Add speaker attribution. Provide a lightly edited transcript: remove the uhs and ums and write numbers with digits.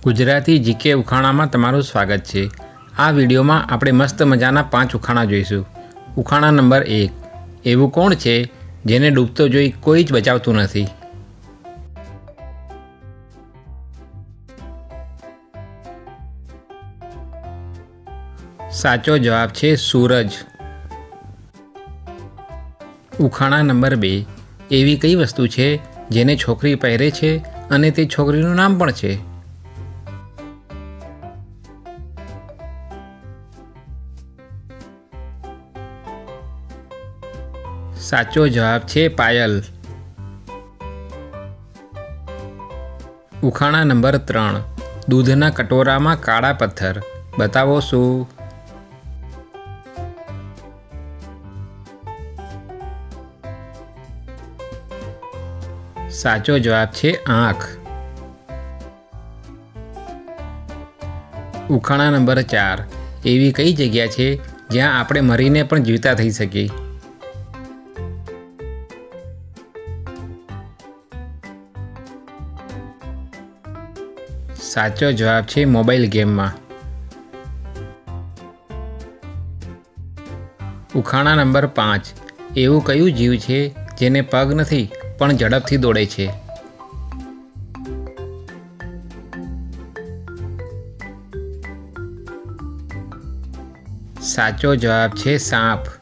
Speaker 1: Gujarati GK ઉખાણામાં તમારું સ્વાગત છે। આ વિડીયોમાં આપણે મસ્ત મજાના 5 ઉખાણા જોઈશું। ઉખાણા નંબર 1, એવું કોણ છે જેને ડૂબતો જોઈ કોઈ જ બચાવતું નથી? સાચો જવાબ છે સૂરજ। ઉખાણા નંબર 2, એવી કઈ વસ્તુ છે જેને છોકરી પહેરે છે અને તે છોકરીનું નામ પણ છે? સાચો જવાબ છે પાયલ। ઉખાણા નંબર 3, દૂધના કટોરામાં કાળા પથ્થર, બતાવો શું? સાચો જવાબ છે આંખ। ઉખાણા નંબર 4, એવી કઈ જગ્યા છે જ્યાં આપણે મરીને પણ જીવતા થઈ શકીએ? સાચો જવાબ છે મોબાઈલ ગેમમાં। ઉખાણા નંબર 5, એવું કયું જીવ છે જેને પગ નથી પણ ઝડપથી દોડે છે? સાચો જવાબ છે સાપ।